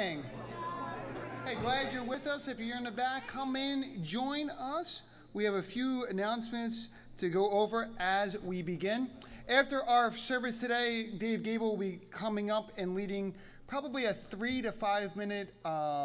morning. Hey, glad you're with us. If you're in the back, come in, join us. We have a few announcements to go over as we begin. After our service today, Dave Gable will be coming up and leading probably a 3 to 5 minute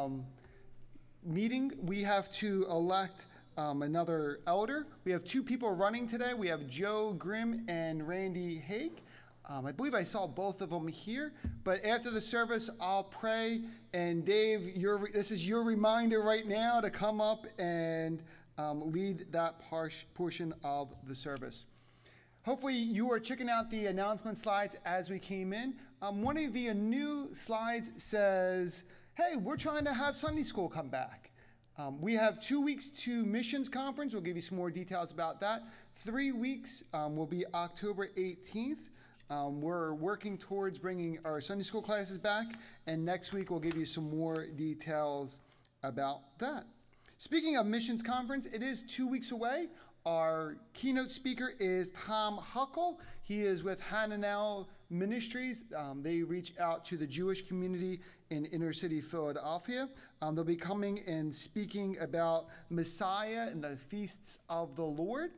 meeting. We have to elect another elder. We have 2 people running today. We have Joe Grimm and Randy Hake. I believe I saw both of them here, but after the service, I'll pray. And Dave, this is your reminder right now to come up and lead that portion of the service. Hopefully you are checking out the announcement slides as we came in. One of the new slides says, hey, we're trying to have Sunday school come back. We have 2 weeks to missions conference. We'll give you some more details about that. 3 weeks will be October 18th. We're working towards bringing our Sunday school classes back, and next week we'll give you some more details about that. Speaking of missions conference, it is 2 weeks away. Our keynote speaker is Tom Huckle. He is with Hananel Ministries. They reach out to the Jewish community in inner city Philadelphia. They'll be coming and speaking about Messiah and the feasts of the Lord.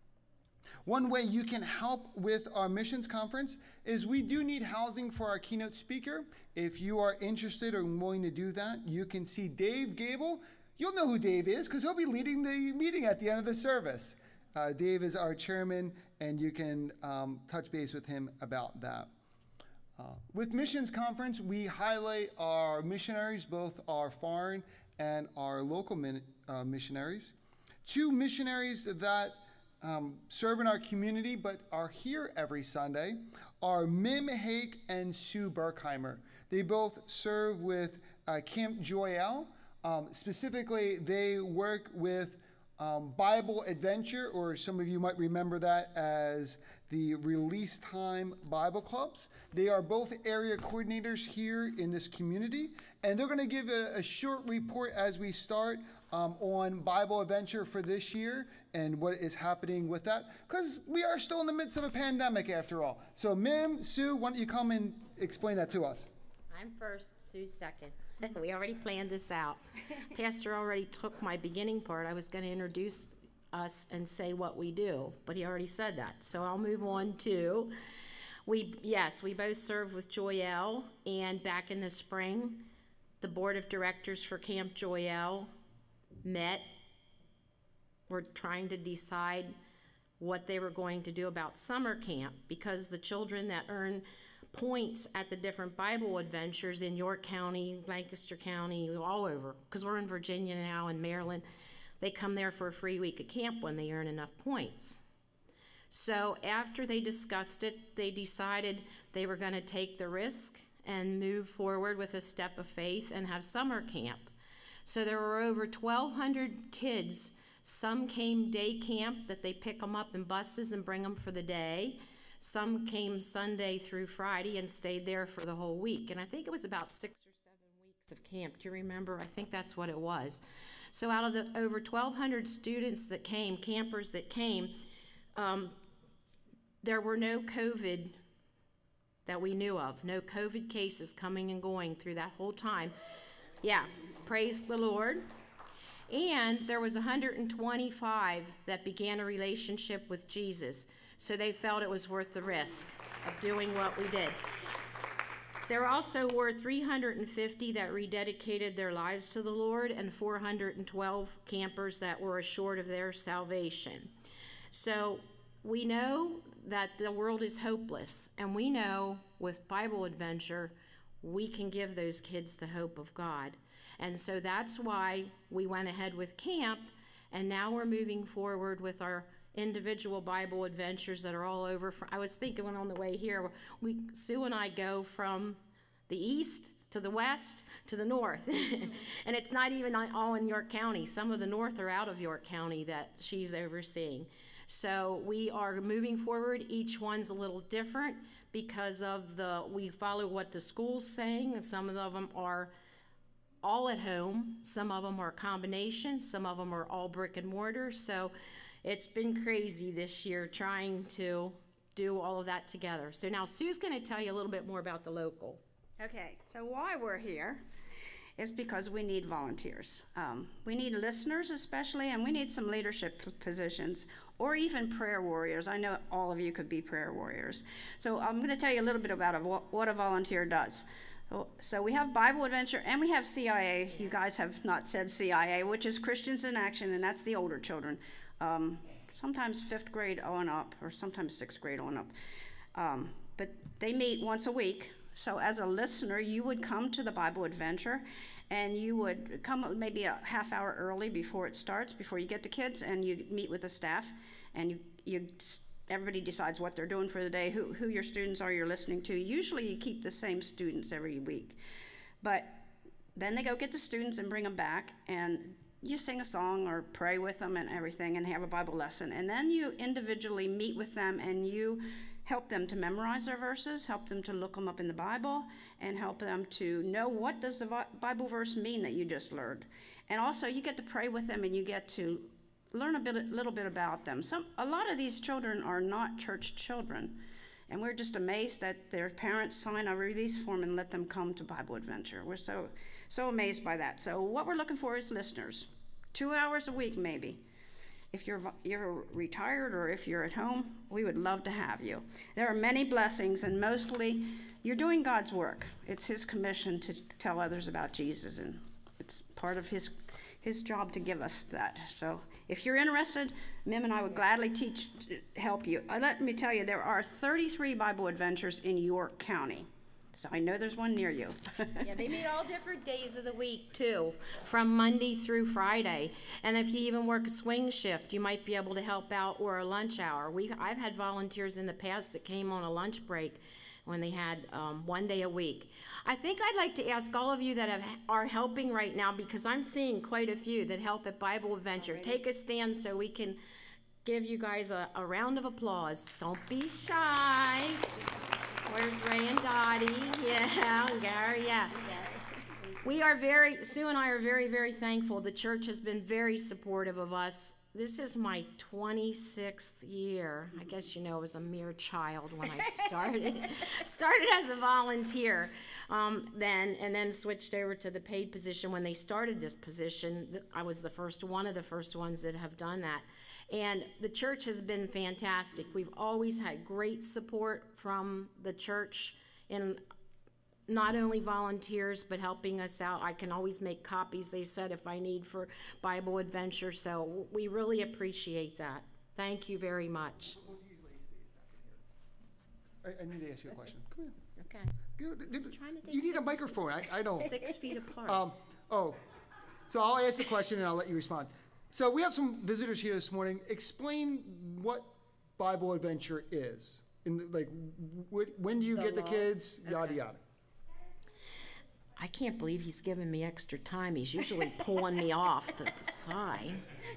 One way you can help with our missions conference is we do need housing for our keynote speaker. If you are interested or willing to do that, you can see Dave Gable. You'll know who Dave is because he'll be leading the meeting at the end of the service. Dave is our chairman, and you can touch base with him about that. With missions conference, we highlight our missionaries, both our foreign and our local missionaries. 2 missionaries that serve in our community but are here every Sunday are Mim Hake and Sue Berkheimer. They both serve with Camp Joyelle. Specifically, they work with Bible Adventure, or some of you might remember that as the Release Time Bible Clubs. They are both area coordinators here in this community, and they're going to give a short report as we start on Bible Adventure for this year and what is happening with that, because we are still in the midst of a pandemic after all. So Mim, Sue, why don't you come and explain that to us? I'm first, Sue's second. We already planned this out. Pastor already took my beginning part. I was going to introduce us and say what we do, but he already said that. So I'll move on to, we both serve with Joyelle, and back in the spring, the board of directors for Camp Joyelle met. We're trying to decide what they were going to do about summer camp, because the children that earn points at the different Bible adventures in York County, Lancaster County, all over, because we're in Virginia now and Maryland, they come there for a free week of camp when they earn enough points. So after they discussed it, they decided they were going to take the risk and move forward with a step of faith and have summer camp. So there were over 1,200 kids. Some came day camp, that they pick them up in buses and bring them for the day. Some came Sunday through Friday and stayed there for the whole week. And I think it was about 6 or 7 weeks of camp. Do you remember? I think that's what it was. So out of the over 1,200 students that came, campers that came, there were no COVID that we knew of. No COVID cases coming and going through that whole time. Yeah, praise the Lord. And there was 125 that began a relationship with Jesus. So they felt it was worth the risk of doing what we did. There also were 350 that rededicated their lives to the Lord, and 412 campers that were assured of their salvation. So we know that the world is hopeless, and we know with Bible Adventure, we can give those kids the hope of God. And so that's why we went ahead with camp, and now we're moving forward with our individual Bible adventures that are all over. I was thinking when on the way here, Sue and I go from the east to the west to the north. And it's not even all in York County. Some of the north are out of York County that she's overseeing. So we are moving forward. Each one's a little different because of we follow what the school's saying, and some of them are all at home. Some of them are a combination. Some of them are all brick and mortar. So it's been crazy this year trying to do all of that together. So now Sue's going to tell you a little bit more about the local. Okay, so why we're here is because we need volunteers. We need listeners especially, and we need some leadership positions, or even prayer warriors. I know all of you could be prayer warriors. So I'm going to tell you a little bit about what a volunteer does. So we have Bible Adventure, and we have CIA. You guys have not said CIA, which is Christians in Action, and that's the older children. Sometimes 5th grade on up, or sometimes 6th grade on up. But they meet once a week. So as a listener, you would come to the Bible Adventure, and you would come maybe a half hour early before it starts, before you get to kids, and you meet with the staff, and everybody decides what they're doing for the day, who your students are you're listening to. Usually you keep the same students every week. But then they go get the students and bring them back, and you sing a song or pray with them and everything and have a Bible lesson. And then you individually meet with them, and you help them to memorize their verses, help them to look them up in the Bible, and help them to know what does the Bible verse mean that you just learned. And also you get to pray with them, and you get to learn a little bit about them. A lot of these children are not church children, and we're just amazed that their parents sign a release form and let them come to Bible Adventure. We're so amazed by that. So what we're looking for is listeners, 2 hours a week maybe. If you're retired or if you're at home, we would love to have you. There are many blessings, and mostly you're doing God's work. It's His commission to tell others about Jesus, and it's part of His job to give us that. So if you're interested, Mim and I would gladly help you. Let me tell you, there are 33 Bible Adventures in York County. So I know there's one near you. Yeah, they meet all different days of the week too, from Monday through Friday. And if you even work a swing shift, you might be able to help out, or a lunch hour. I've had volunteers in the past that came on a lunch break when they had 1 day a week. I think I'd like to ask all of you that are helping right now, because I'm seeing quite a few that help at Bible Adventure. Take a stand so we can give you guys a round of applause. Don't be shy. Where's Ray and Dottie? Yeah, and Gary, yeah. Sue and I are very, very thankful. The church has been very supportive of us. This is my 26th year. I guess you know I was a mere child when I started. Started as a volunteer, and then switched over to the paid position. When they started this position, I was one of the first ones that have done that. And the church has been fantastic. We've always had great support from the church, in not only volunteers, but helping us out. I can always make copies, they said, if I need for Bible Adventure. So we really appreciate that. Thank you very much. I need to ask you a question. Come here. Okay. You need a microphone. I don't. 6 feet apart. So I'll ask the question and I'll let you respond. So we have some visitors here this morning. Explain what Bible Adventure is. When do you get the kids? Yada, yada. I can't believe he's giving me extra time. He's usually pulling me off the side.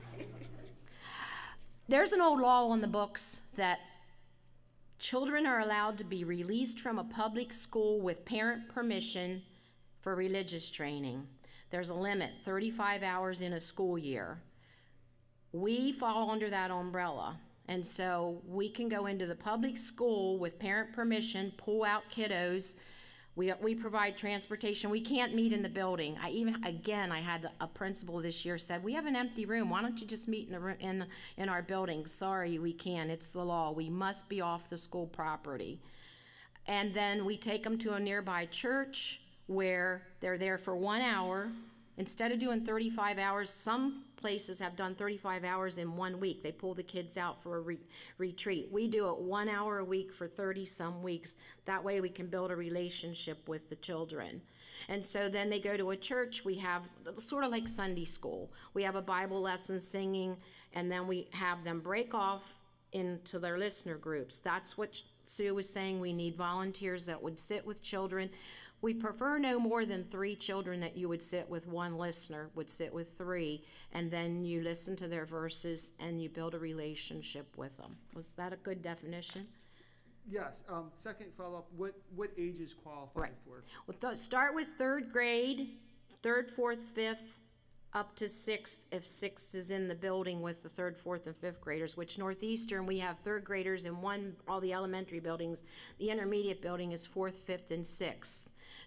There's an old law on the books that children are allowed to be released from a public school with parent permission for religious training. There's a limit, 35 hours in a school year. We fall under that umbrella, and so we can go into the public school with parent permission, pull out kiddos. We provide transportation. We can't meet in the building. I had a principal this year said, we have an empty room. Why don't you just meet in our building? Sorry, we can't. It's the law. We must be off the school property. And then we take them to a nearby church where they're there for 1 hour. Instead of doing 35 hours, some places have done 35 hours in 1 week. They pull the kids out for a retreat. We do it 1 hour a week for 30-some weeks. That way we can build a relationship with the children. And so then they go to a church. We have sort of like Sunday school. We have a Bible lesson, singing, and then we have them break off into their listener groups. That's what Sue was saying. We need volunteers that would sit with children. We prefer no more than 3 children that you would sit with. 1 listener would sit with 3, and then you listen to their verses and you build a relationship with them. Was that a good definition? Yes. Second follow-up, what ages qualify for? Well, start with 3rd grade, 3rd, 4th, 5th, up to 6th, if 6th is in the building with the 3rd, 4th, and 5th graders, which Northeastern, we have 3rd graders in all the elementary buildings. The intermediate building is 4th, 5th, and 6th.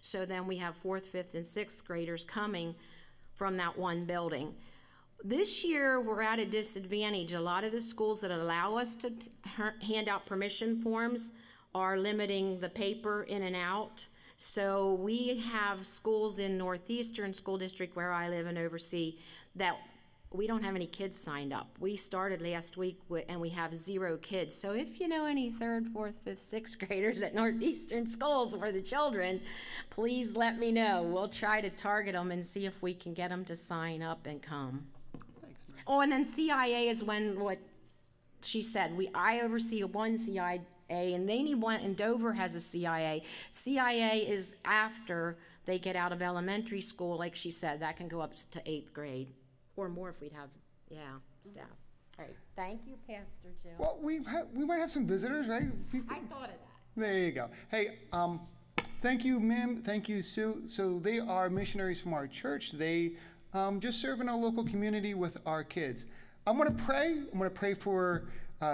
So then we have 4th, 5th, and 6th graders coming from that one building. This year, we're at a disadvantage. A lot of the schools that allow us to hand out permission forms are limiting the paper in and out. So we have schools in Northeastern School District, where I live and oversee, that we don't have any kids signed up. We started last week and we have 0 kids. So if you know any 3rd, 4th, 5th, 6th graders at Northeastern schools for the children, please let me know. We'll try to target them and see if we can get them to sign up and come. Thanks, Mary. Oh, and then CIA is what she said. I oversee one CIA, and they need one, and Dover has a CIA. CIA is after they get out of elementary school, like she said. That can go up to 8th grade. Or more if we'd have, staff. All right, thank you, Pastor Jill. Well, we might have some visitors, right? I thought of that. There you go. Hey, thank you, Mim. Thank you, Sue. So they are missionaries from our church. They just serve in our local community with our kids. I'm going to pray. I'm going to pray for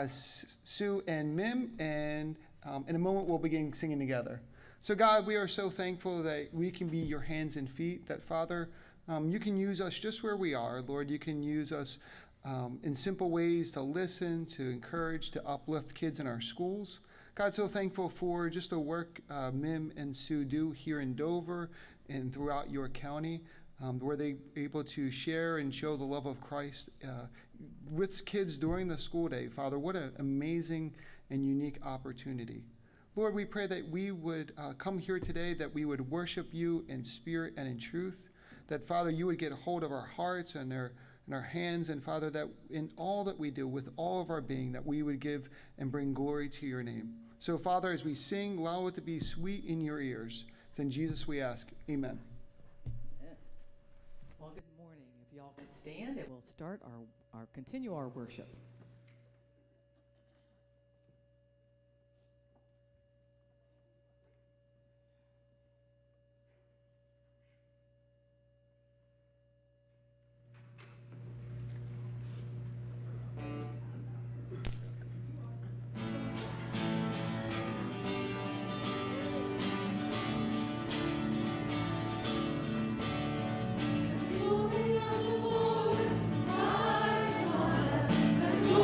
Sue and Mim, and in a moment we'll begin singing together. So God, we are so thankful that we can be your hands and feet, that Father, you can use us just where we are. Lord, you can use us in simple ways to listen, to encourage, to uplift kids in our schools. God, so thankful for just the work Mim and Sue do here in Dover and throughout your county, where they're able to share and show the love of Christ with kids during the school day. Father, what an amazing and unique opportunity. Lord, we pray that we would come here today, that we would worship you in spirit and in truth, that, Father, you would get a hold of our hearts and our hands, and, Father, that in all that we do, with all of our being, that we would give and bring glory to your name. So, Father, as we sing, allow it to be sweet in your ears. It's in Jesus we ask. Amen. Well, good morning. If y'all could stand, and we'll start continue our worship. Glory of the Lord, rise on us.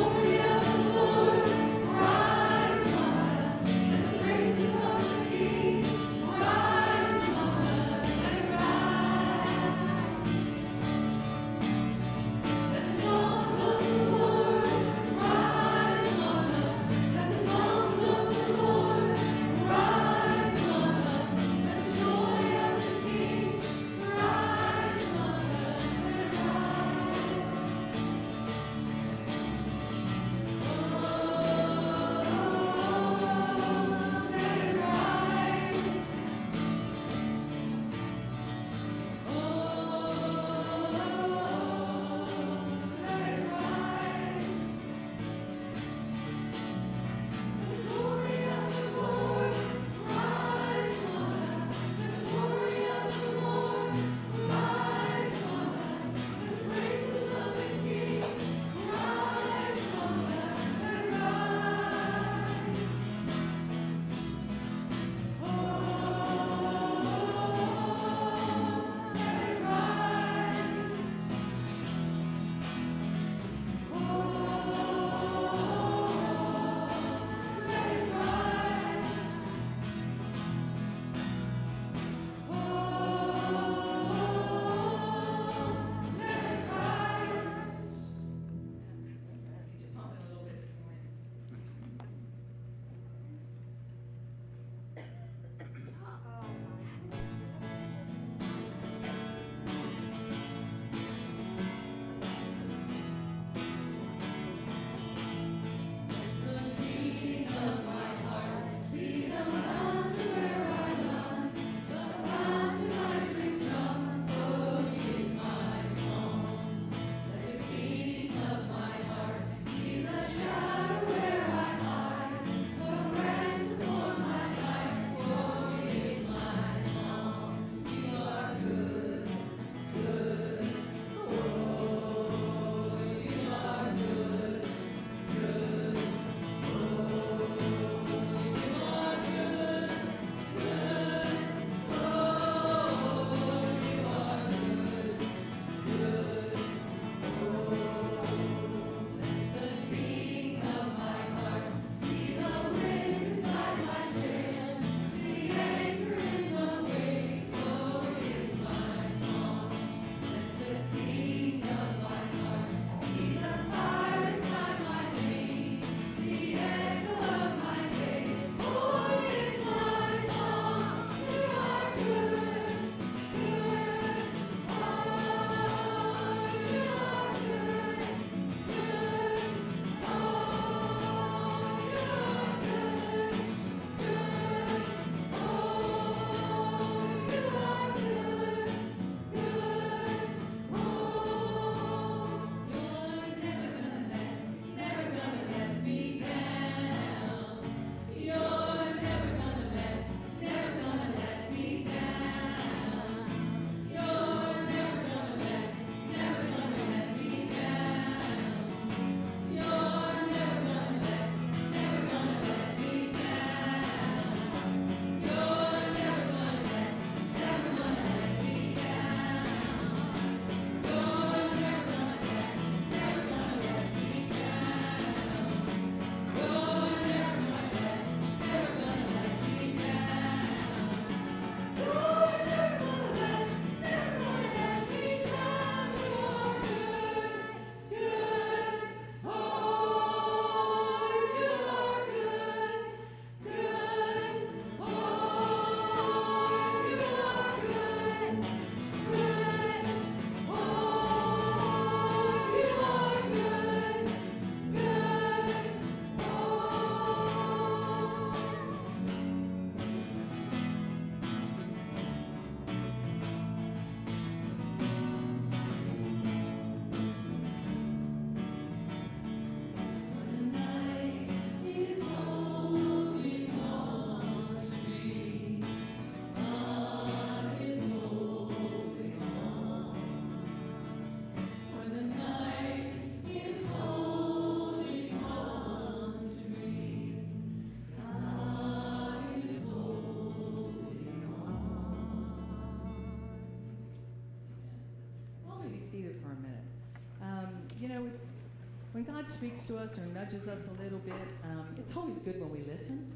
God speaks to us or nudges us a little bit, it's always good when we listen.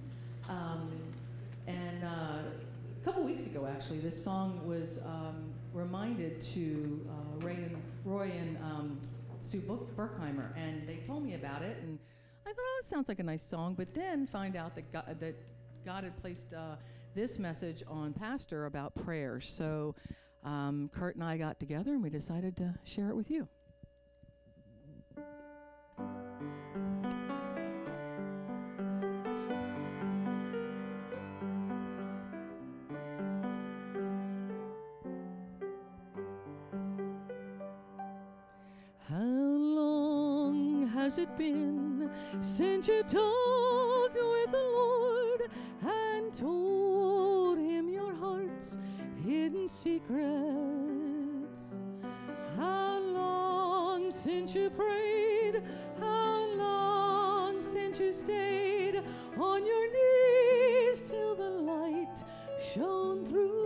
And a couple weeks ago, actually, this song was reminded to Roy and Sue Berkheimer, and they told me about it, and I thought, oh, it sounds like a nice song, but then find out that God had placed this message on Pastor about prayer. So Kurt and I got together, and we decided to share it with you. Has it been since you talked with the Lord and told him your heart's hidden secrets? How long since you prayed? How long since you stayed on your knees till the light shone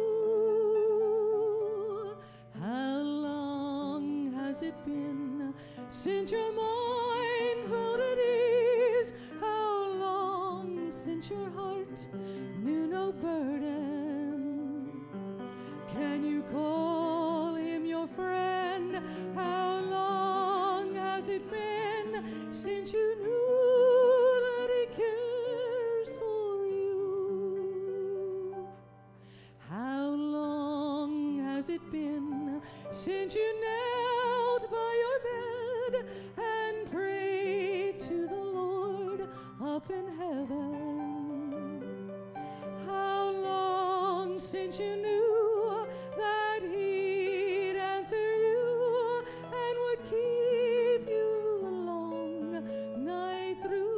through? How long has it been since your mind felt at ease? How long since your heart knew no burden? Can you call him your friend? How long has it been since you knew that he cares for you? How long has it been since you knelt by your bed and prayed to the Lord up in heaven? How long since you knew that he'd answer you and would keep you the long night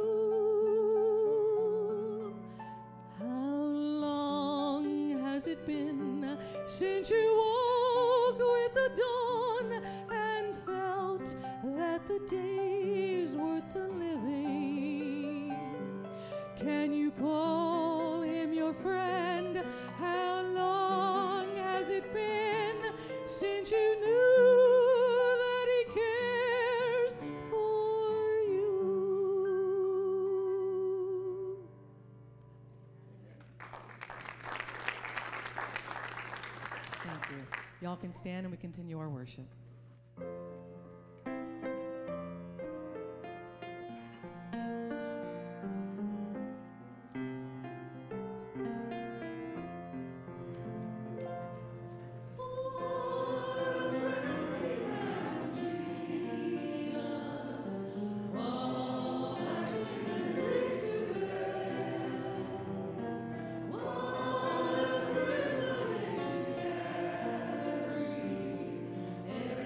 through? How long has it been since you woke with the dawn and felt that the day's worth the living? Can you call him your friend? How long has it been since you knew that he cares for you? Thank you. Y'all can stand and we continue our worship. Every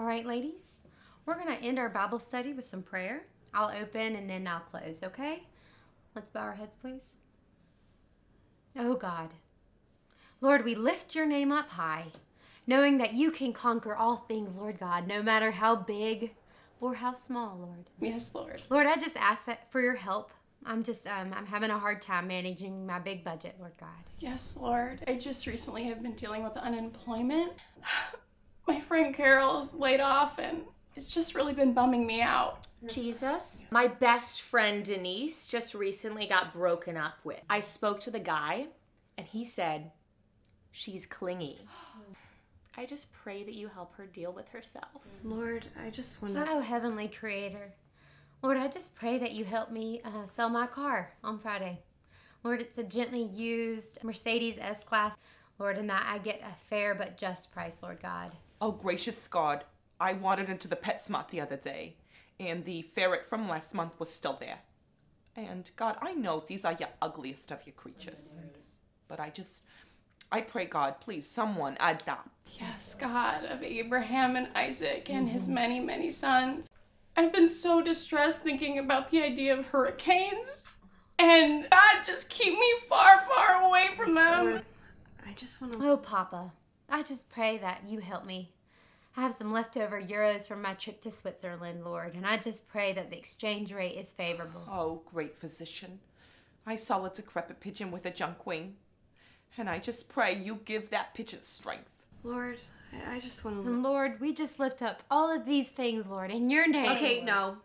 right, ladies, we're going to end our Bible study with some prayer. I'll open and then I'll close, okay? Let's bow our heads, please. Oh, God. Lord, we lift your name up high, knowing that you can conquer all things, Lord God, no matter how big or how small, Lord. Yes, Lord. Lord, I just ask that for your help. I'm having a hard time managing my big budget, Lord God. Yes, Lord. I just recently have been dealing with unemployment. My friend Carol's laid off, and it's just really been bumming me out. Jesus, my best friend Denise just recently got broken up with. I spoke to the guy, and he said she's clingy. I just pray that you help her deal with herself. Lord, I just want to... Oh, Heavenly Creator. Lord, I just pray that you help me sell my car on Friday. Lord, it's a gently used Mercedes S-Class. Lord, and that I get a fair but just price, Lord God. Oh, gracious God. I wandered into the PetSmart the other day, and the ferret from last month was still there. And God, I know these are your ugliest of your creatures. But I pray, God, please, someone adopt. Yes, God of Abraham and Isaac and his many, many sons. I've been so distressed thinking about the idea of hurricanes. And God, just keep me far, far away from them. Lord, I just want to... Oh, Papa, I just pray that you help me. I have some leftover euros from my trip to Switzerland, Lord, and I just pray that the exchange rate is favorable. Oh, great physician. I saw a decrepit pigeon with a junk wing. And I just pray you give that pigeon strength. Lord, I just want to... And Lord, we just lift up all of these things, Lord, in your name. Okay, no.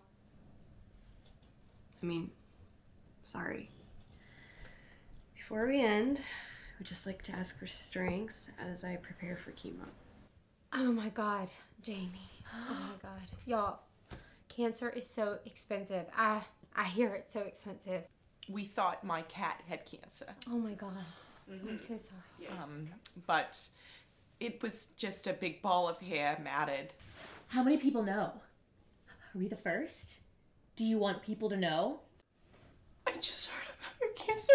I mean, sorry. Before we end, I would just like to ask for strength as I prepare for chemo. Oh my God, Jamie. Oh my God. Y'all, cancer is so expensive. I hear it's so expensive. We thought my cat had cancer. Oh my God. I'm so sorry. But it was just a big ball of hair, matted. How many people know? Are we the first? Do you want people to know? I just heard about your cancer.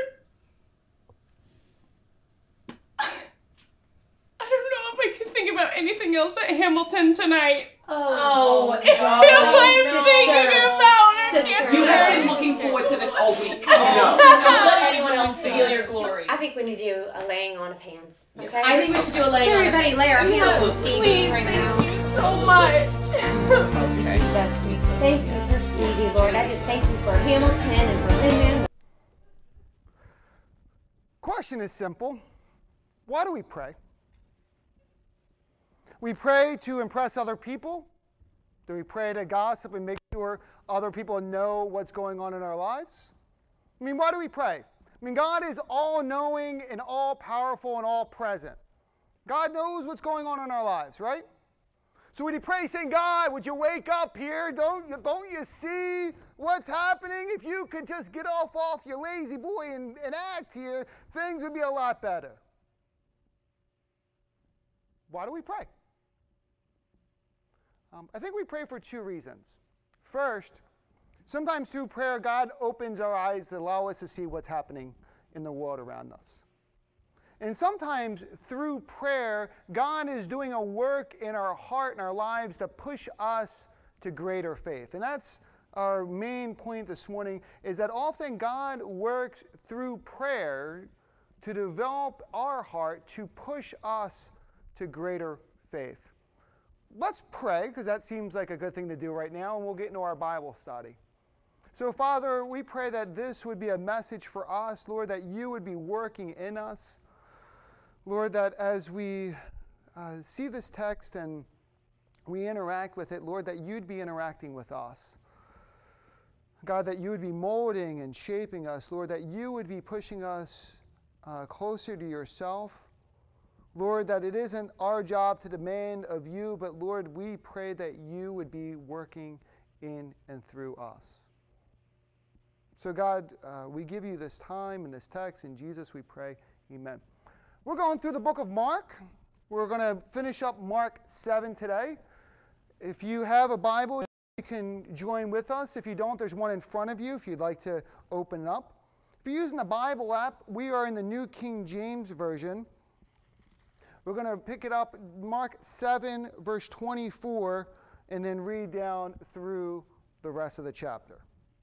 I don't know if I can think about anything else at Hamilton tonight. Oh, If I'm thinking about it, You have been looking forward to this all week. Don't let anyone else steal your glory. I think we need to do a laying on of hands. Okay. I think we should do a laying on. Everybody lay our hands on Stevie right now. Thank you so much. Thank you for Stevie, Lord. I just thank you for Hamilton and for Lin-Man. Question is simple. Why do we pray? We pray to impress other people. Do we pray to gossip and make sure other people know what's going on in our lives? I mean, why do we pray? I mean, God is all-knowing and all-powerful and all-present. God knows what's going on in our lives, right? So when you pray, saying, God, would you wake up here? Don't you see what's happening? If you could just get off your lazy boy and act here, things would be a lot better. Why do we pray? I think we pray for two reasons. First, sometimes through prayer, God opens our eyes to allow us to see what's happening in the world around us. And sometimes through prayer, God is doing a work in our heart and our lives to push us to greater faith. And that's our main point this morning, is that often God works through prayer to develop our heart to push us to greater faith. Let's pray, because that seems like a good thing to do right now, and we'll get into our Bible study. So, Father, we pray that this would be a message for us, Lord, that you would be working in us. Lord, that as we see this text and we interact with it, Lord, that you'd be interacting with us. God, that you would be molding and shaping us. Lord, that you would be pushing us closer to yourself. Lord, that it isn't our job to demand of you, but Lord, we pray that you would be working in and through us. So God, we give you this time and this text. In Jesus we pray, amen. We're going through the book of Mark. We're going to finish up Mark 7 today. If you have a Bible, you can join with us. If you don't, there's one in front of you if you'd like to open it up. If you're using the Bible app, we are in the New King James Version. We're going to pick it up, Mark 7, verse 24, and then read down through the rest of the chapter.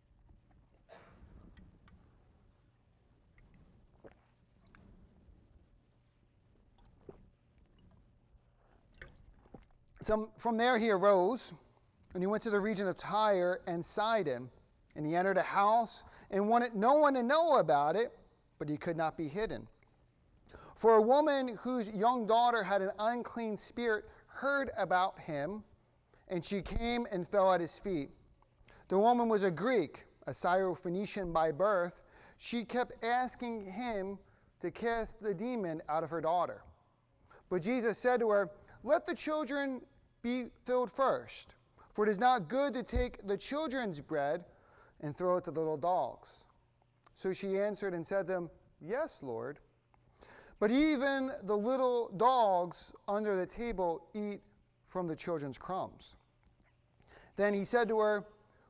So from there he arose, and he went to the region of Tyre and Sidon, and he entered a house and wanted no one to know about it, but he could not be hidden. For a woman whose young daughter had an unclean spirit heard about him, and she came and fell at his feet. The woman was a Greek, a Syrophoenician by birth. She kept asking him to cast the demon out of her daughter. But Jesus said to her, "Let the children be filled first, for it is not good to take the children's bread and throw it to little dogs." So she answered and said to him, "Yes, Lord. But even the little dogs under the table eat from the children's crumbs." Then he said to her,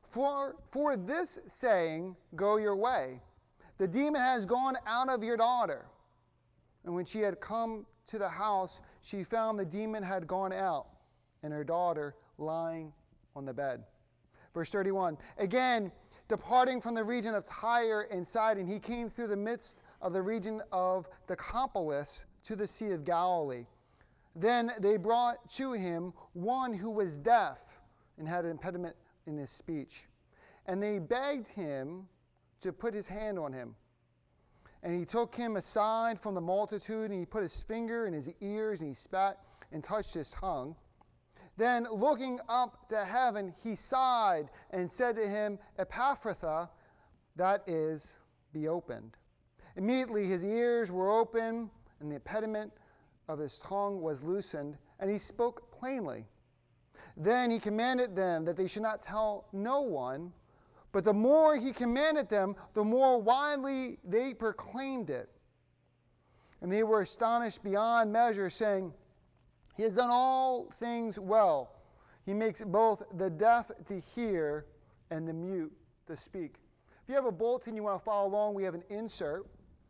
For this saying, go your way. The demon has gone out of your daughter." And when she had come to the house, she found the demon had gone out, and her daughter lying on the bed. Verse 31, again, departing from the region of Tyre and Sidon, he came through the midst of the region of Decapolis to the Sea of Galilee. Then they brought to him one who was deaf and had an impediment in his speech. And they begged him to put his hand on him. And he took him aside from the multitude, and he put his finger in his ears, and he spat and touched his tongue. Then, looking up to heaven, he sighed and said to him, "Epaphratha," that is, be opened. Immediately his ears were open, and the impediment of his tongue was loosened, and he spoke plainly. Then he commanded them that they should not tell no one, but the more he commanded them, the more widely they proclaimed it. And they were astonished beyond measure, saying, "He has done all things well. He makes both the deaf to hear and the mute to speak." If you have a bulletin you want to follow along, we have an insert.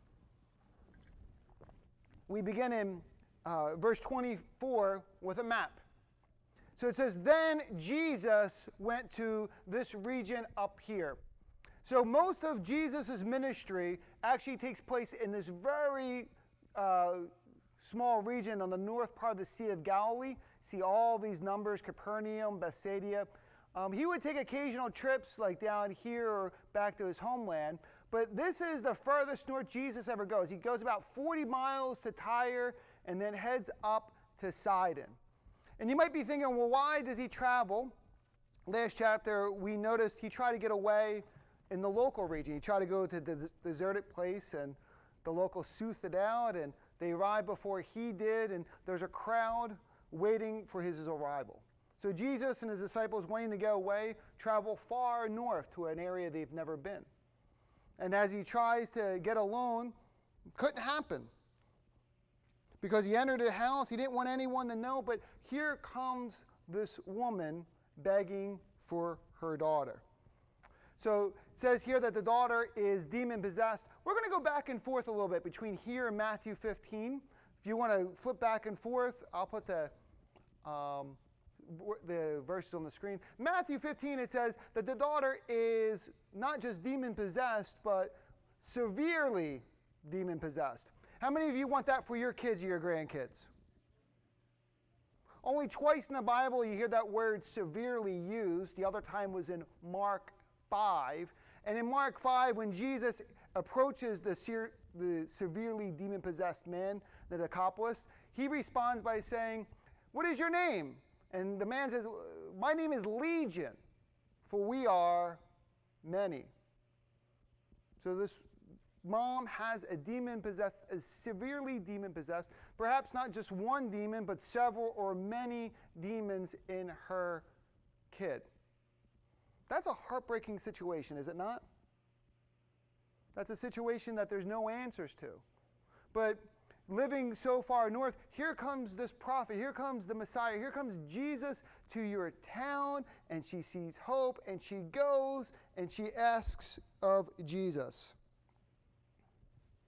We begin in verse 24 with a map. So it says, then Jesus went to this region up here. So most of Jesus' ministry actually takes place in this very small region on the north part of the Sea of Galilee. See all these numbers, Capernaum, Bethsaida. He would take occasional trips like down here or back to his homeland. But this is the furthest north Jesus ever goes. He goes about 40 miles to Tyre and then heads up to Sidon. And you might be thinking, well, why does he travel? Last chapter, we noticed he tried to get away in the local region. He tried to go to the deserted place, and the locals soothed it out, and they arrived before he did, and there's a crowd waiting for his arrival. So Jesus and his disciples, wanting to go away, travel far north to an area they've never been. And as he tries to get alone, couldn't happen. Because he entered a house, he didn't want anyone to know, but here comes this woman begging for her daughter. So it says here that the daughter is demon-possessed. We're going to go back and forth a little bit between here and Matthew 15. If you want to flip back and forth, I'll put the verses on the screen. Matthew 15, it says that the daughter is not just demon-possessed, but severely demon-possessed. How many of you want that for your kids or your grandkids? Only twice in the Bible you hear that word severely used. The other time was in Mark 5. And in Mark 5, when Jesus approaches the severely demon-possessed man, the Decapolis, he responds by saying, "What is your name?" And the man says, "My name is Legion, for we are many." So this mom has a demon-possessed, a severely demon-possessed, perhaps not just one demon, but several or many demons in her kid. That's a heartbreaking situation, is it not? That's a situation that there's no answers to. But living so far north, here comes this prophet, here comes the Messiah, here comes Jesus to your town, and she sees hope, and she goes, and she asks of Jesus.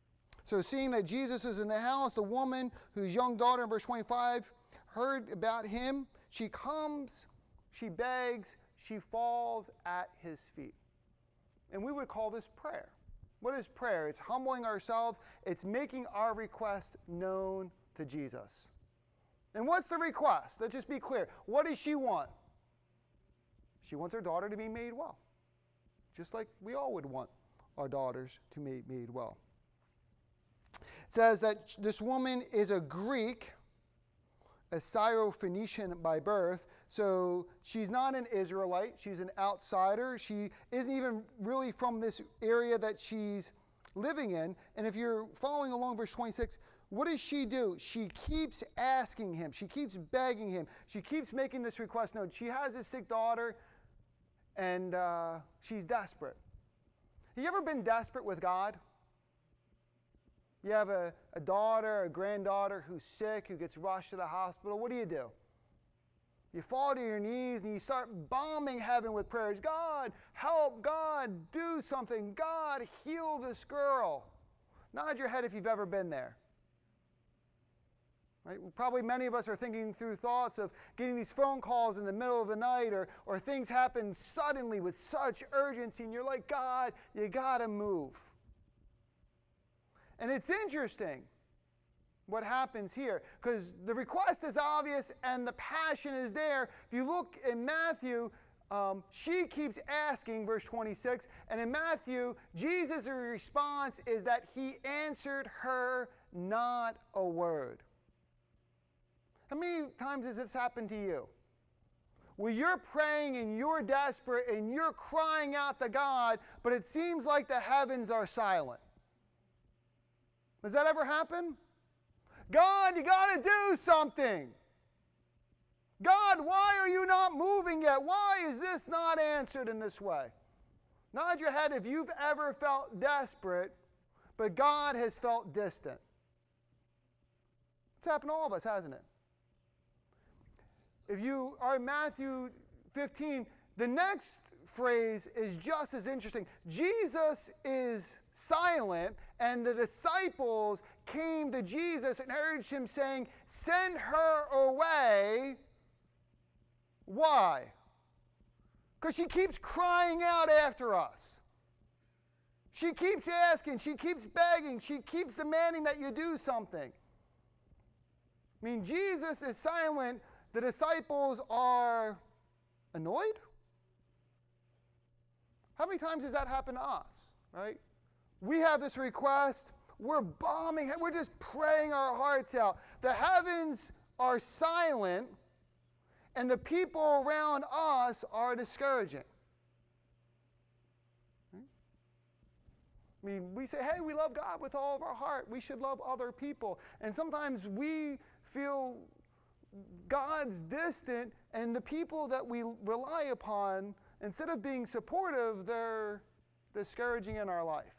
So seeing that Jesus is in the house, the woman whose young daughter in verse 25 heard about him, she comes, she begs, she falls at his feet. And we would call this prayer. What is prayer? It's humbling ourselves. It's making our request known to Jesus. And what's the request? Let's just be clear. What does she want? She wants her daughter to be made well. Just like we all would want our daughters to be made well. It says that this woman is a Greek, a Syro-Phoenician by birth, so she's not an Israelite, she's an outsider. She isn't even really from this area that she's living in. And if you're following along verse 26, what does she do? She keeps asking him, she keeps begging him, she keeps making this request known. She has a sick daughter, and she's desperate. Have you ever been desperate with God? You have a daughter, a granddaughter who's sick, who gets rushed to the hospital. What do? You fall to your knees and you start bombing heaven with prayers. God, help. God, do something. God, heal this girl. Nod your head if you've ever been there. Right? Probably many of us are thinking through thoughts of getting these phone calls in the middle of the night, or things happen suddenly with such urgency, and you're like, God, you got to move. And it's interesting what happens here, because the request is obvious and the passion is there. If you look in Matthew, she keeps asking, verse 26, and in Matthew, Jesus' response is that he answered her not a word. How many times has this happened to you? Where you're praying and you're desperate and you're crying out to God, but it seems like the heavens are silent. Does that ever happen? God, you got to do something. God, why are you not moving yet? Why is this not answered in this way? Nod your head if you've ever felt desperate, but God has felt distant. It's happened to all of us, hasn't it? If you are in Matthew 15, the next phrase is just as interesting. Jesus is silent, and the disciples came to Jesus and urged him, saying, send her away. Why? Because she keeps crying out after us. She keeps asking, she keeps begging, she keeps demanding that you do something. I mean, Jesus is silent. The disciples are annoyed? How many times does that happen to us, right? We have this request, we're bombing, we're just praying our hearts out. The heavens are silent, and the people around us are discouraging. I mean, we say, hey, we love God with all of our heart. We should love other people. And sometimes we feel God's distant, and the people that we rely upon, instead of being supportive, they're discouraging in our life.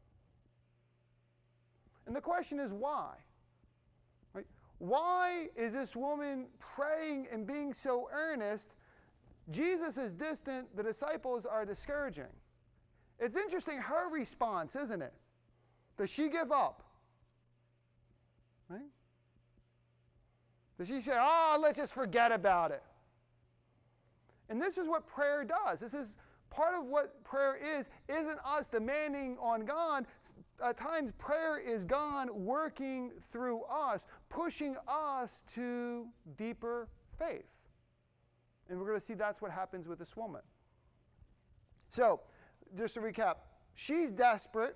And the question is why? Right? Why is this woman praying and being so earnest? Jesus is distant, the disciples are discouraging. It's interesting, her response, isn't it? Does she give up? Right? Does she say, oh, let's just forget about it? And this is what prayer does. This is part of what prayer is. Isn't us demanding on God. At times, prayer is God working through us, pushing us to deeper faith. And we're going to see that's what happens with this woman. So, just to recap, she's desperate.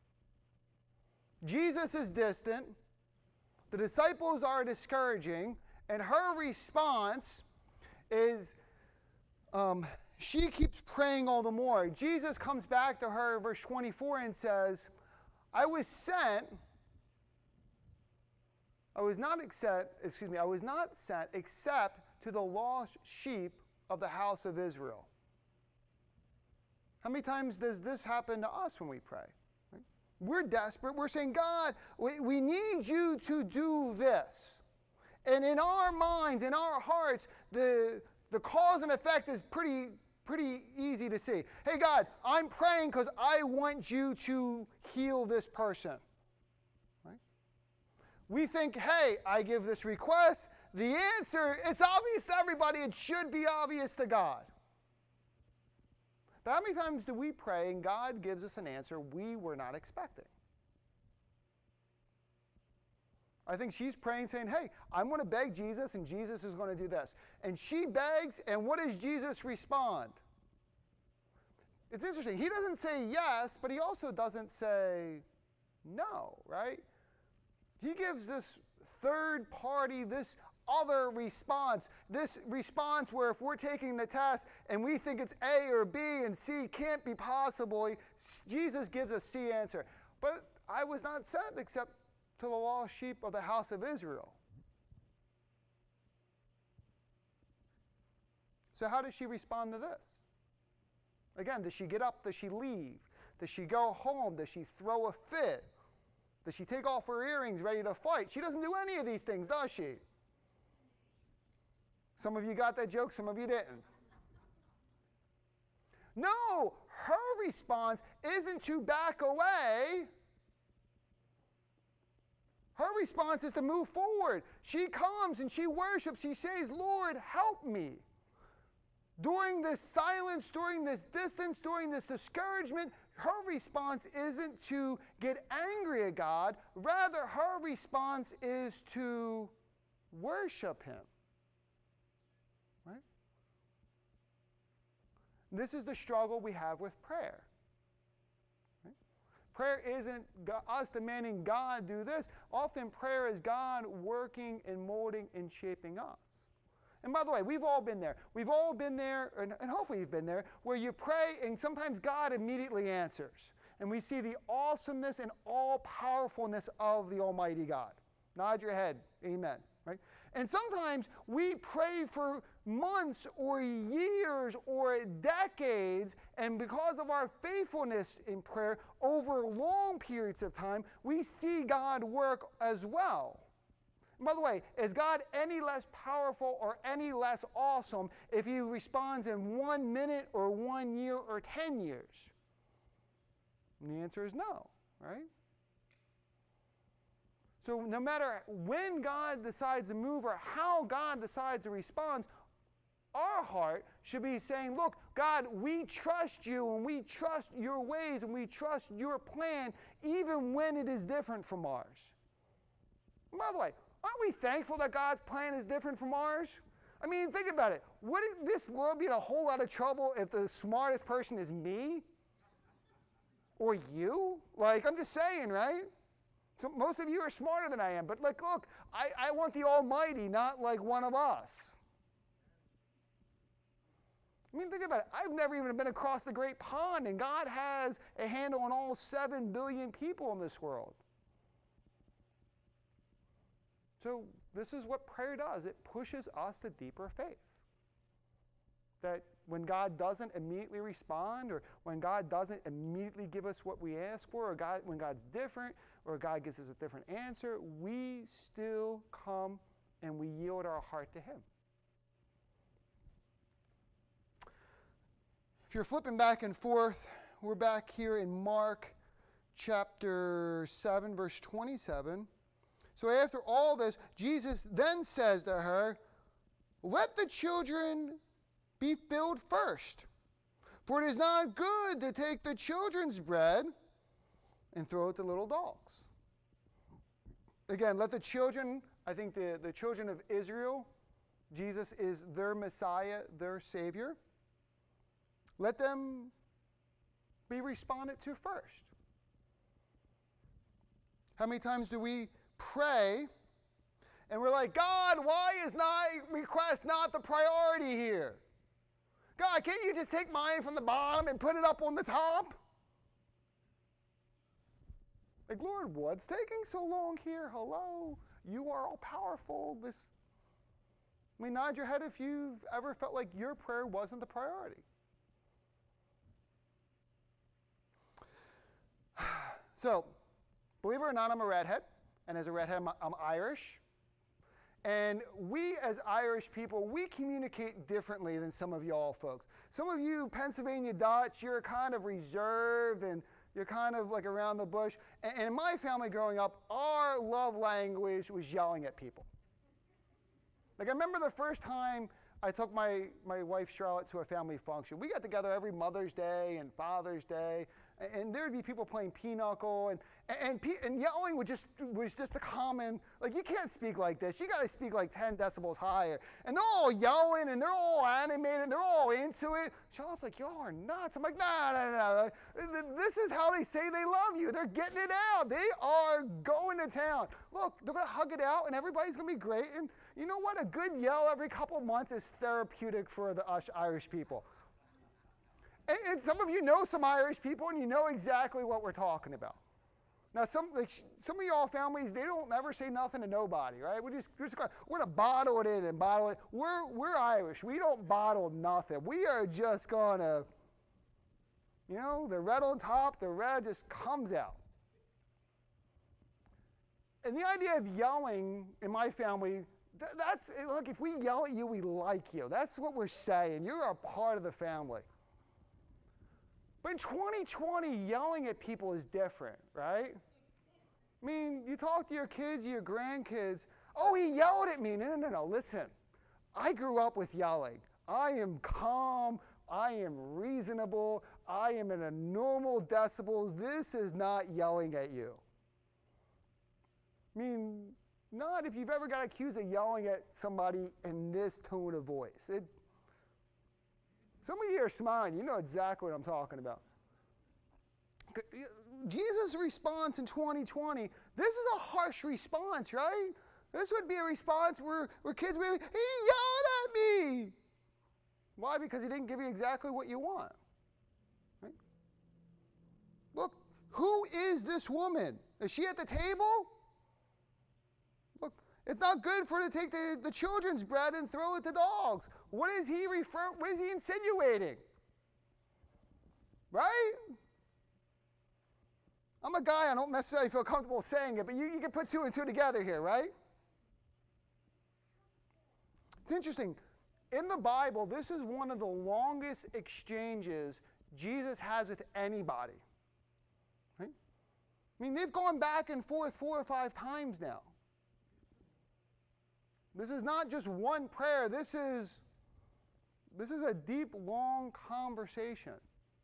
Jesus is distant. The disciples are discouraging, and her response is she keeps praying all the more. Jesus comes back to her in verse 24 and says, I was not sent except to the lost sheep of the house of Israel. How many times does this happen to us when we pray? We're desperate. We're saying, God, we need you to do this. And in our minds, in our hearts, the cause and effect is pretty easy to see. Hey, God, I'm praying because I want you to heal this person. We think, hey, I give this request. The answer, it's obvious to everybody. It should be obvious to God. But how many times do we pray and God gives us an answer we were not expecting? I think she's praying saying, hey, I'm going to beg Jesus and Jesus is going to do this. And she begs, and what does Jesus respond? It's interesting. He doesn't say yes, but he also doesn't say no, right? He gives this third party, this other response. This response where if we're taking the test and we think it's A or B and C can't be possible, Jesus gives a C answer. But I was not sent except to the lost sheep of the house of Israel. So how does she respond to this? Again, does she get up? Does she leave? Does she go home? Does she throw a fit? Does she take off her earrings ready to fight? She doesn't do any of these things, does she? Some of you got that joke, some of you didn't. No, her response isn't to back away. Her response is to move forward. She comes and she worships. She says, Lord, help me. During this silence, during this distance, during this discouragement, her response isn't to get angry at God. Rather, her response is to worship Him. Right? This is the struggle we have with prayer. Right? Prayer isn't us demanding God do this. Often prayer is God working and molding and shaping us. And by the way, we've all been there. We've all been there, and hopefully you've been there, where you pray and sometimes God immediately answers. And we see the awesomeness and all-powerfulness of the Almighty God. Nod your head. Amen. Right? And sometimes we pray for months or years or decades, and because of our faithfulness in prayer over long periods of time, we see God work as well. And by the way, is God any less powerful or any less awesome if He responds in 1 minute or 1 year or 10 years? And the answer is no, right? So no matter when God decides to move or how God decides to respond, our heart should be saying, look, God, we trust you and we trust your ways and we trust your plan even when it is different from ours. And by the way, aren't we thankful that God's plan is different from ours? I mean, think about it. Wouldn't this world be in a whole lot of trouble if the smartest person is me? Or you? Like, I'm just saying, right? So most of you are smarter than I am, but like, look, I want the Almighty, not like one of us. I mean, think about it. I've never even been across the Great Pond, and God has a handle on all 7 billion people in this world. So this is what prayer does. It pushes us to deeper faith. That when God doesn't immediately respond, or when God doesn't immediately give us what we ask for, or when God's different, or God gives us a different answer, we still come and we yield our heart to Him. If you're flipping back and forth, we're back here in Mark chapter 7, verse 27. So after all this, Jesus then says to her, let the children be filled first, for it is not good to take the children's bread and throw it to little dogs. Again, let the children, I think the children of Israel, Jesus is their Messiah, their Savior. Let them be responded to first. How many times do we pray and we're like, God, why is my request not the priority here? God, can't you just take mine from the bottom and put it up on the top? Like, Lord, what's taking so long here? Hello? You are all powerful. Nod your head if you've ever felt like your prayer wasn't the priority. So, believe it or not, I'm a redhead. And as a redhead, I'm Irish. And we as Irish people, we communicate differently than some of y'all folks. Some of you Pennsylvania Dutch, you're kind of reserved and you're kind of like around the bush. And in my family growing up, our love language was yelling at people. Like I remember the first time I took my wife Charlotte to a family function. We got together every Mother's Day and Father's Day, and there would be people playing pinochle, and yelling was just a common, like, you can't speak like this. You got to speak like 10 decibels higher. And they're all yelling, and they're all animated, and they're all into it. Charlotte's like, y'all are nuts. I'm like, no. This is how they say they love you. They're getting it out. They are going to town. Look, they're going to hug it out, and everybody's going to be great. And you know what? A good yell every couple months is therapeutic for us Irish people. And some of you know some Irish people, and you know exactly what we're talking about. Now, some of y'all families, they don't ever say nothing to nobody, right? We're gonna bottle it in and bottle it. We're Irish. We don't bottle nothing. We are just gonna, the red on top, the red just comes out. And the idea of yelling in my family, look, if we yell at you, we like you. That's what we're saying. You're a part of the family. But in 2020, yelling at people is different, right? I mean, you talk to your kids, your grandkids, oh, he yelled at me. No, listen. I grew up with yelling. I am calm. I am reasonable. I am in a normal decibels. This is not yelling at you. I mean, not if you've ever got accused of yelling at somebody in this tone of voice. Some of you are smiling. You know exactly what I'm talking about. Jesus' response in 2020, this is a harsh response, right? This would be a response where kids would be like, he yelled at me. Why? Because he didn't give you exactly what you want. Right? Look, who is this woman? Is she at the table? Look, it's not good for her to take the children's bread and throw it to dogs. What is he insinuating? Right? I'm a guy, I don't necessarily feel comfortable saying it, but you can put two and two together here, right? It's interesting. In the Bible, this is one of the longest exchanges Jesus has with anybody. Right? I mean, they've gone back and forth 4 or 5 times now. This is not just one prayer. This is a deep, long conversation.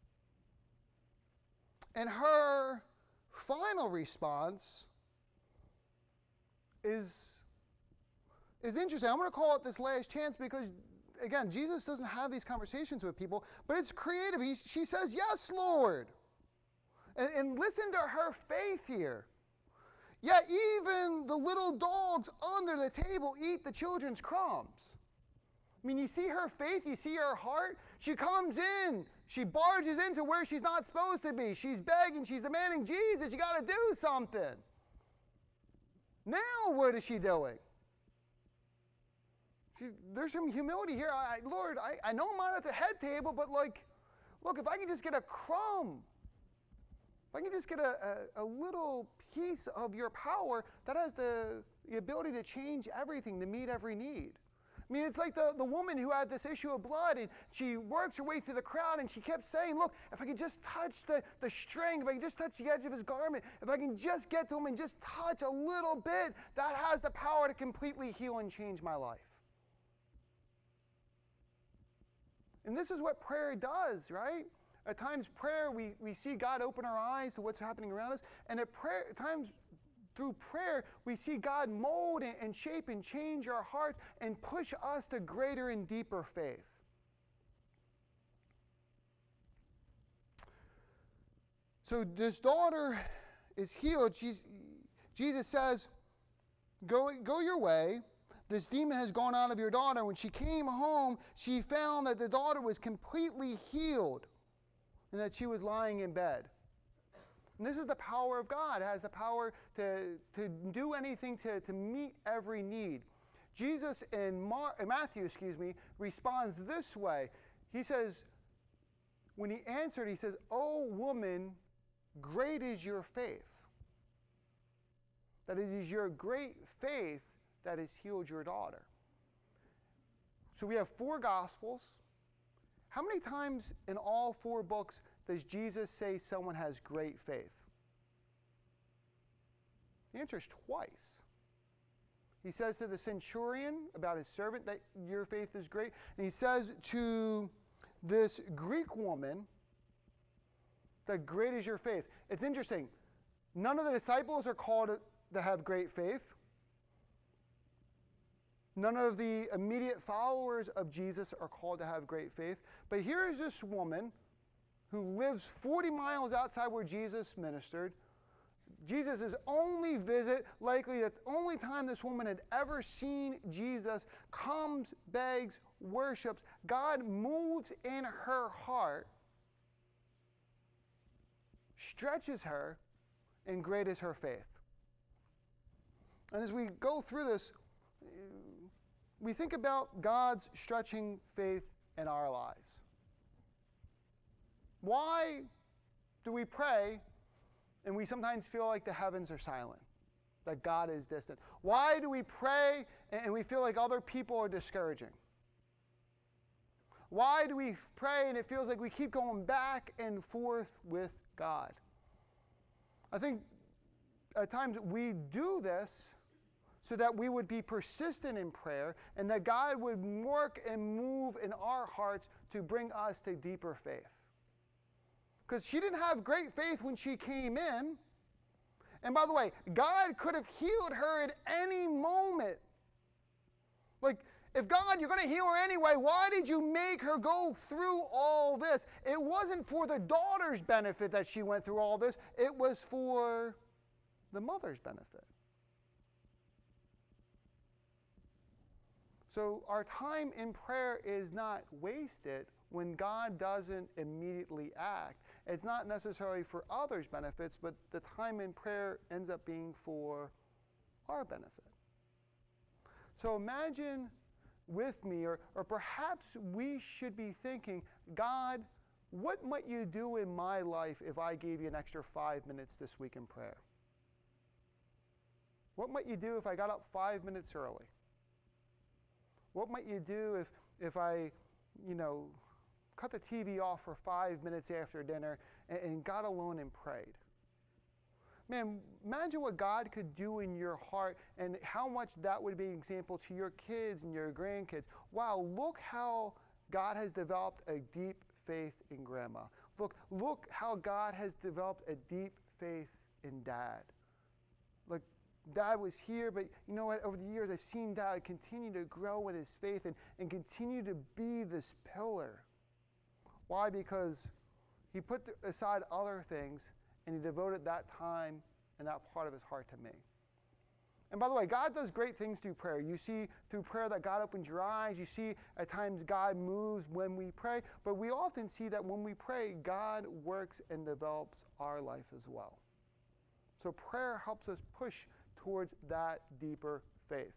And her final response is interesting. I'm going to call it this last chance because, again, Jesus doesn't have these conversations with people, but it's creative. She says, yes, Lord. And listen to her faith here. Yet even the little dogs under the table eat the children's crumbs. I mean, you see her faith, you see her heart. She comes in, she barges into where she's not supposed to be. She's begging, she's demanding, Jesus, you got to do something. Now what is she doing? There's some humility here. Lord, I know I'm not at the head table, but look, if I can just get a crumb, if I can just get a little piece of your power, that has the ability to change everything, to meet every need. I mean, it's like the woman who had this issue of blood, and she works her way through the crowd, and she kept saying, look, if I could just touch the string, if I can just touch the edge of his garment, if I can just get to him and just touch a little bit, that has the power to completely heal and change my life. And this is what prayer does, right? At times prayer, we see God open our eyes to what's happening around us, and at times through prayer, we see God mold and shape and change our hearts and push us to greater and deeper faith. So this daughter is healed. Jesus says, go your way. This demon has gone out of your daughter. When she came home, she found that the daughter was completely healed and that she was lying in bed. And this is the power of God. It has the power to do anything to meet every need. Jesus in Matthew, responds this way. He says, when he answered, he says, "O woman, great is your faith." That it is your great faith that has healed your daughter. So we have 4 Gospels. How many times in all 4 books does Jesus say someone has great faith? The answer is twice. He says to the centurion about his servant that your faith is great. And he says to this Greek woman that great is your faith. It's interesting. None of the disciples are called to have great faith. None of the immediate followers of Jesus are called to have great faith. But here is this woman who lives 40 miles outside where Jesus ministered. Jesus' only visit, likely the only time this woman had ever seen Jesus, comes, begs, worships. God moves in her heart, stretches her, and great is her faith. And as we go through this, we think about God's stretching faith in our lives. Why do we pray and we sometimes feel like the heavens are silent, that God is distant? Why do we pray and we feel like other people are discouraging? Why do we pray and it feels like we keep going back and forth with God? I think at times we do this so that we would be persistent in prayer and that God would work and move in our hearts to bring us to deeper faith. Because she didn't have great faith when she came in. And by the way, God could have healed her at any moment. Like, if God, you're going to heal her anyway, why did you make her go through all this? It wasn't for the daughter's benefit that she went through all this. It was for the mother's benefit. So our time in prayer is not wasted when God doesn't immediately act. It's not necessarily for others' benefits, but the time in prayer ends up being for our benefit. So imagine with me, or perhaps we should be thinking, God, what might you do in my life if I gave you an extra 5 minutes this week in prayer? What might you do if I got up 5 minutes early? What might you do if I, cut the TV off for 5 minutes after dinner and got alone and prayed? Man, imagine what God could do in your heart and how much that would be an example to your kids and your grandkids. Wow, look how God has developed a deep faith in Grandma. Look how God has developed a deep faith in Dad. Like, Dad was here, but you know what? Over the years, I've seen Dad continue to grow in his faith and continue to be this pillar. Why? Because he put aside other things and he devoted that time and that part of his heart to me. And by the way, God does great things through prayer. You see through prayer that God opens your eyes. You see at times God moves when we pray. But we often see that when we pray, God works and develops our life as well. So prayer helps us push towards that deeper faith.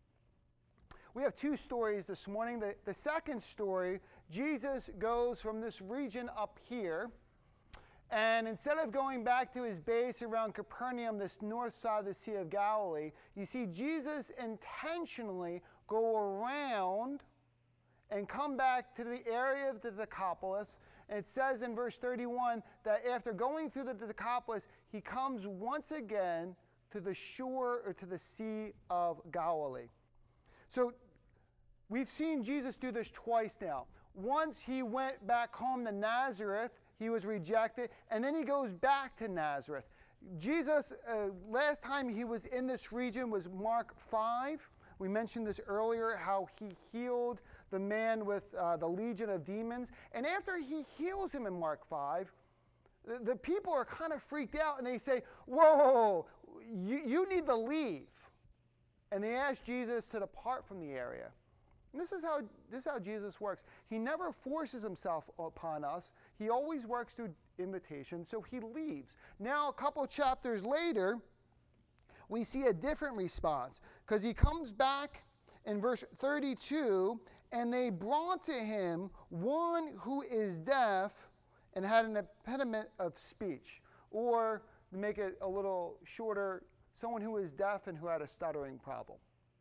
We have two stories this morning. The second story, Jesus goes from this region up here, and instead of going back to his base around Capernaum, this north side of the Sea of Galilee, you see Jesus intentionally go around and come back to the area of the Decapolis. And it says in verse 31 that after going through the Decapolis, he comes once again to the shore or to the Sea of Galilee. So we've seen Jesus do this twice now. Once he went back home to Nazareth, he was rejected, and then he goes back to Nazareth. Jesus, last time he was in this region was Mark 5. We mentioned this earlier, how he healed the man with the legion of demons. And after he heals him in Mark 5, the people are kind of freaked out, and they say, whoa, you need to leave. And they ask Jesus to depart from the area. And this is how Jesus works. He never forces himself upon us. He always works through invitation, so he leaves. Now, a couple chapters later, we see a different response, because he comes back in verse 32, and they brought to him one who is deaf and had an impediment of speech. Or, to make it a little shorter, someone who is deaf and who had a stuttering problem.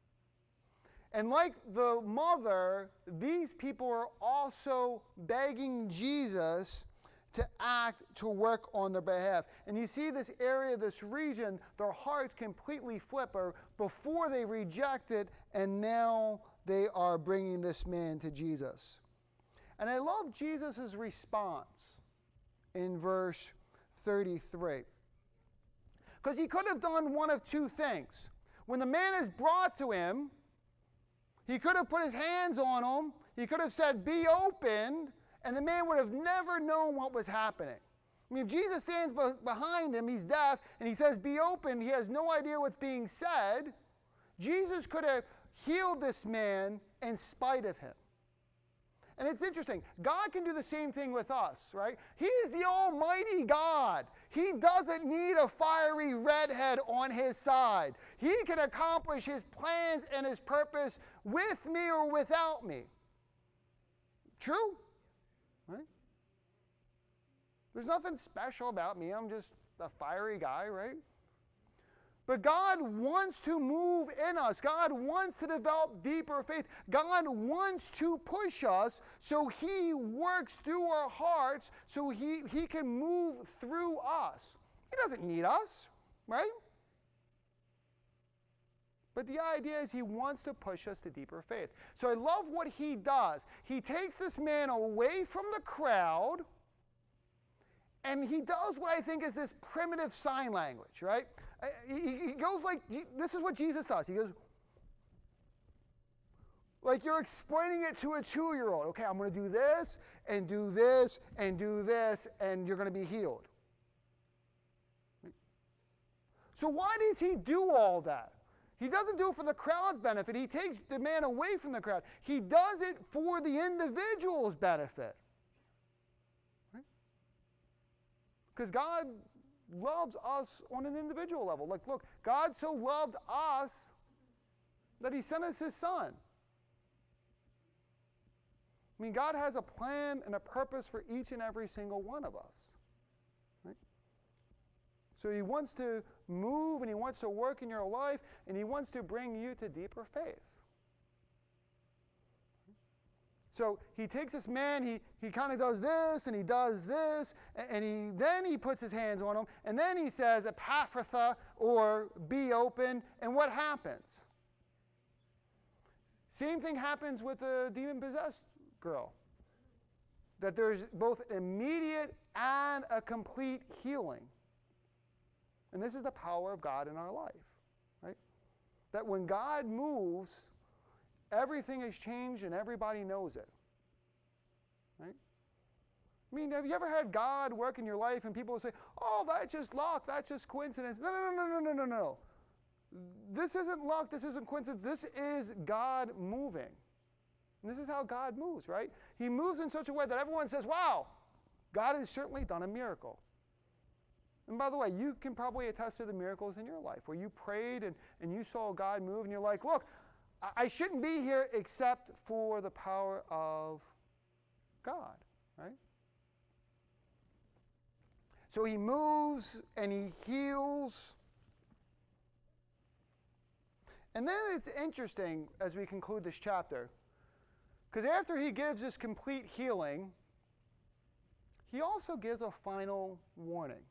And like the mother, these people are also begging Jesus to act, to work on their behalf. And you see this area, this region, their hearts completely flip, or before they reject it, and now they are bringing this man to Jesus. And I love Jesus' response in verse 33. Because he could have done one of two things. When the man is brought to him, he could have put his hands on him, he could have said, "Be opened," and the man would have never known what was happening. I mean, if Jesus stands behind him, he's deaf, and he says, "Be open," he has no idea what's being said. Jesus could have healed this man in spite of him. And it's interesting. God can do the same thing with us, right? He is the almighty God. He doesn't need a fiery redhead on his side. He can accomplish his plans and his purpose with me or without me. True? Right? There's nothing special about me. I'm just a fiery guy, right? But God wants to move in us. God wants to develop deeper faith. God wants to push us, so he works through our hearts so he can move through us. He doesn't need us, right? But the idea is he wants to push us to deeper faith. So I love what he does. He takes this man away from the crowd, and he does what I think is this primitive sign language, right? He goes like, this is what Jesus does. He goes, like you're explaining it to a 2-year-old. Okay, I'm going to do this, and do this, and do this, and you're going to be healed. So why does he do all that? He doesn't do it for the crowd's benefit. He takes the man away from the crowd. He does it for the individual's benefit. Because God loves us on an individual level. Like, look, God so loved us that he sent us his son. I mean, God has a plan and a purpose for each and every single one of us. Right? So he wants to move and he wants to work in your life and he wants to bring you to deeper faith. So he takes this man, he kind of does this, and he does this, and then he puts his hands on him, and then he says, "Ephphatha," or "be open," and what happens? Same thing happens with the demon-possessed girl. That there's both immediate and a complete healing. And this is the power of God in our life, right? That when God moves, everything has changed and everybody knows it. Right? I mean, have you ever had God work in your life and people say, "Oh, that's just luck, that's just coincidence." No. This isn't luck, this isn't coincidence, this is God moving. And this is how God moves, right? He moves in such a way that everyone says, "Wow, God has certainly done a miracle." And by the way, you can probably attest to the miracles in your life where you prayed and you saw God move and you're like, "Look, I shouldn't be here except for the power of God," right? So he moves and he heals. And then it's interesting as we conclude this chapter, because after he gives this complete healing, he also gives a final warning.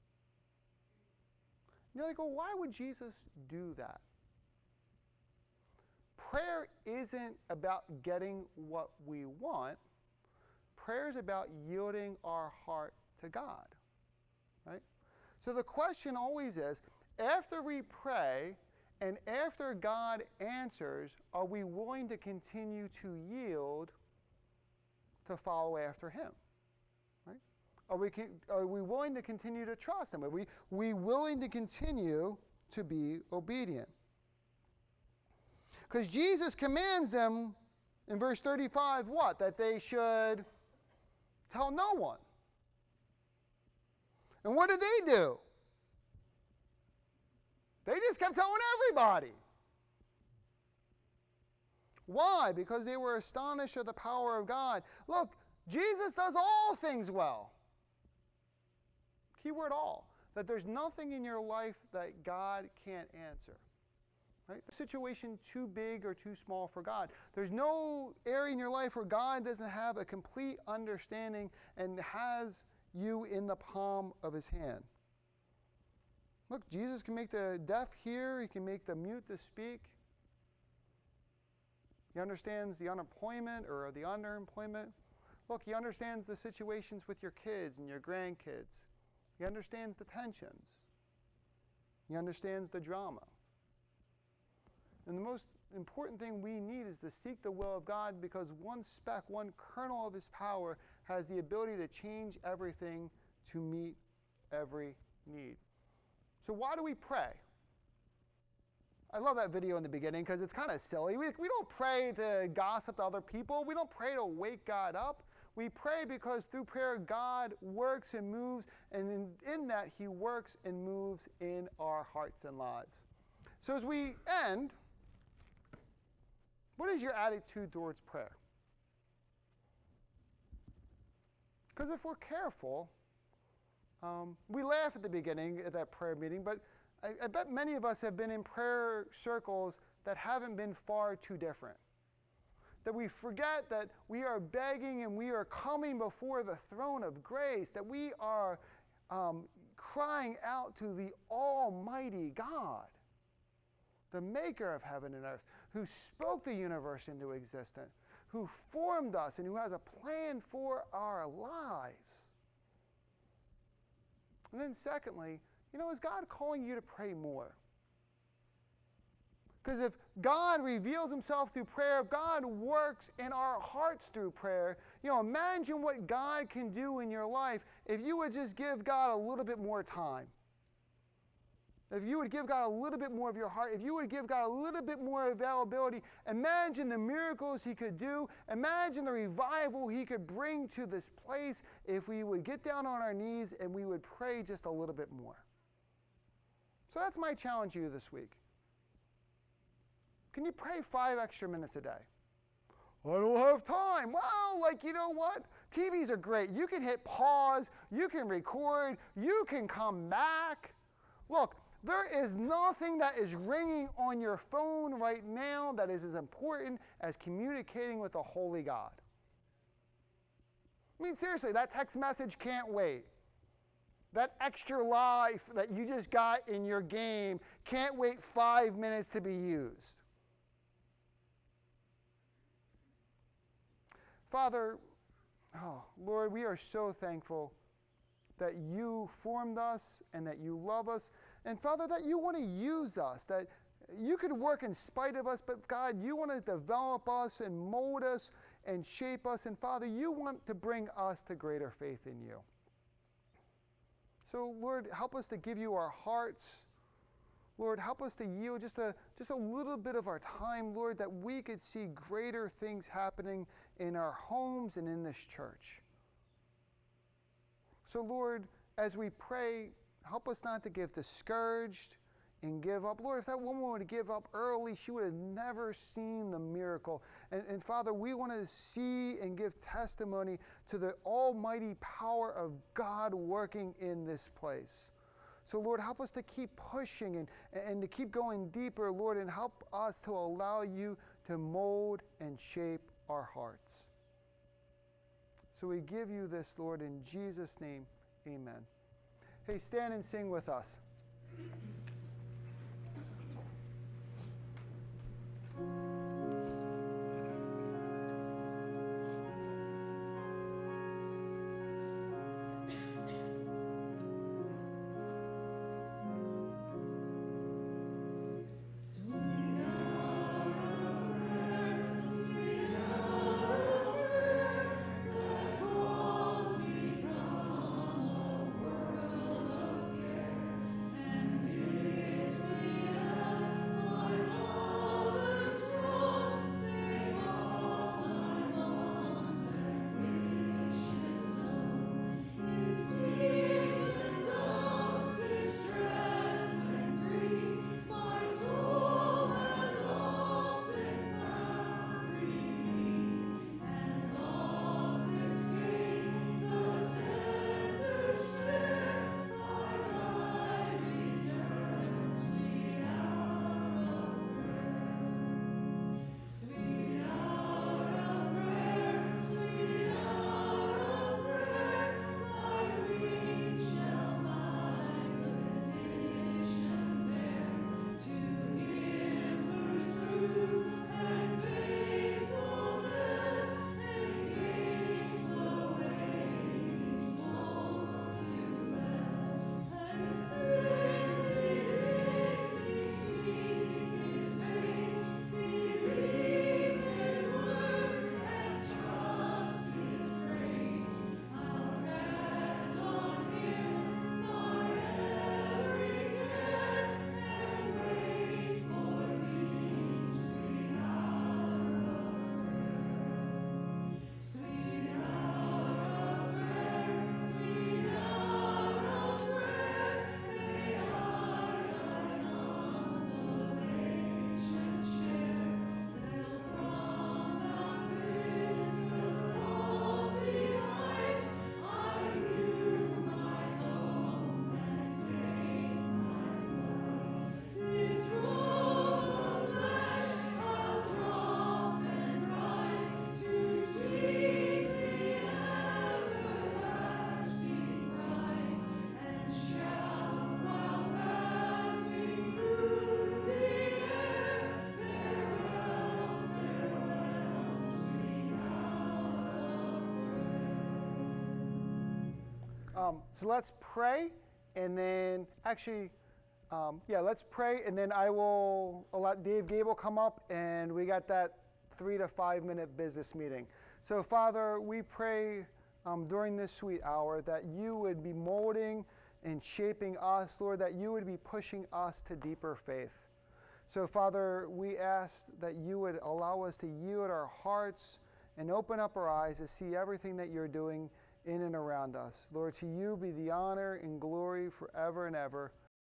You're like, well, why would Jesus do that? Prayer isn't about getting what we want. Prayer is about yielding our heart to God, right? So the question always is, after we pray and after God answers, are we willing to continue to yield to follow after him, right? Are we willing to continue to trust him? Are we willing to continue to be obedient? Because Jesus commands them in verse 35, what? That they should tell no one. And what did they do? They just kept telling everybody. Why? Because they were astonished at the power of God. Look, Jesus does all things well. Keyword all. That there's nothing in your life that God can't answer. Right? A situation too big or too small for God. There's no area in your life where God doesn't have a complete understanding and has you in the palm of his hand. Look, Jesus can make the deaf hear. He can make the mute to speak. He understands the unemployment or the underemployment. Look, he understands the situations with your kids and your grandkids. He understands the tensions. He understands the drama. And the most important thing we need is to seek the will of God, because one speck, one kernel of his power has the ability to change everything to meet every need. So why do we pray? I love that video in the beginning because it's kind of silly. We don't pray to gossip to other people. We don't pray to wake God up. We pray because through prayer, God works and moves, and in that, he works and moves in our hearts and lives. So as we end, what is your attitude towards prayer? Because if we're careful, we laugh at the beginning of that prayer meeting, but I bet many of us have been in prayer circles that haven't been far too different. That we forget that we are begging and we are coming before the throne of grace, that we are crying out to the Almighty God, the maker of heaven and earth, who spoke the universe into existence, who formed us and who has a plan for our lives. And then secondly, is God calling you to pray more? Because if God reveals himself through prayer, if God works in our hearts through prayer, imagine what God can do in your life if you would just give God a little bit more time. If you would give God a little bit more of your heart, if you would give God a little bit more availability, imagine the miracles he could do. Imagine the revival he could bring to this place if we would get down on our knees and we would pray just a little bit more. So that's my challenge to you this week. Can you pray 5 extra minutes a day? I don't have time. Well, you know what? TVs are great. You can hit pause. You can record. You can come back. Look, there is nothing that is ringing on your phone right now that is as important as communicating with a holy God. I mean, seriously, that text message can't wait. That extra life that you just got in your game can't wait 5 minutes to be used. Father, Lord, we are so thankful that you formed us and that you love us. And Father, that you want to use us, that you could work in spite of us, but God, you want to develop us and mold us and shape us. And Father, you want to bring us to greater faith in you. So Lord, help us to give you our hearts. Lord, help us to yield just a little bit of our time, Lord, that we could see greater things happening in our homes and in this church. So Lord, as we pray, help us not to get discouraged and give up. Lord, if that woman were to give up early, she would have never seen the miracle. And Father, we want to see and give testimony to the almighty power of God working in this place. So Lord, help us to keep pushing and to keep going deeper, Lord, and help us to allow you to mold and shape our hearts. So we give you this, Lord, in Jesus' name, amen. Hey, stand and sing with us. So let's pray, and then actually, let's pray, and then I will let Dave Gable come up, and we got that 3 to 5 minute business meeting. So Father, we pray during this sweet hour that you would be molding and shaping us, Lord, that you would be pushing us to deeper faith. So Father, we ask that you would allow us to yield our hearts and open up our eyes to see everything that you're doing in and around us. Lord, to you be the honor and glory forever and ever.